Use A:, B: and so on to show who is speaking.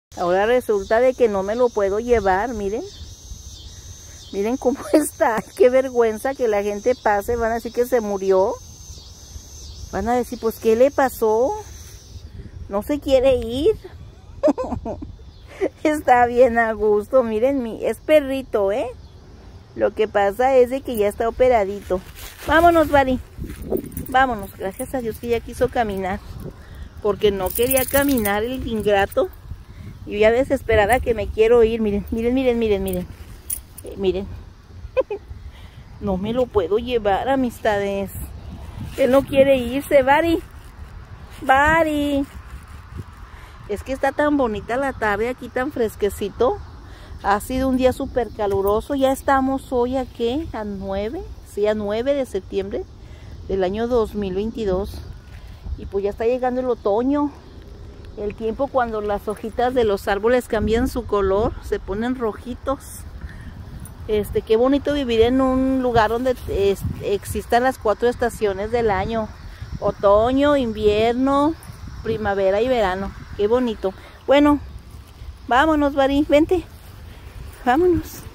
A: Ahora resulta de que no me lo puedo llevar, miren. Miren cómo está, qué vergüenza que la gente pase, van a decir que se murió. Van a decir, pues, ¿qué le pasó? No se quiere ir. Está bien a gusto, miren, es perrito, ¿eh? Lo que pasa es de que ya está operadito. Vámonos, Bari. Vámonos, gracias a Dios que ya quiso caminar. Porque no quería caminar el ingrato. Y ya desesperada que me quiero ir, miren, miren, miren, miren, miren. Miren. No me lo puedo llevar, amistades. Él no quiere irse, Bari. Bari. Es que está tan bonita la tarde aquí, tan fresquecito. Ha sido un día súper caluroso. Ya estamos hoy a ¿qué? A 9. Sí, a 9 de septiembre del año 2022. Y pues ya está llegando el otoño. El tiempo cuando las hojitas de los árboles cambian su color. Se ponen rojitos. Qué bonito vivir en un lugar donde existan las 4 estaciones del año. Otoño, invierno, primavera y verano. Qué bonito. Bueno, vámonos, Bari, vente. Vámonos.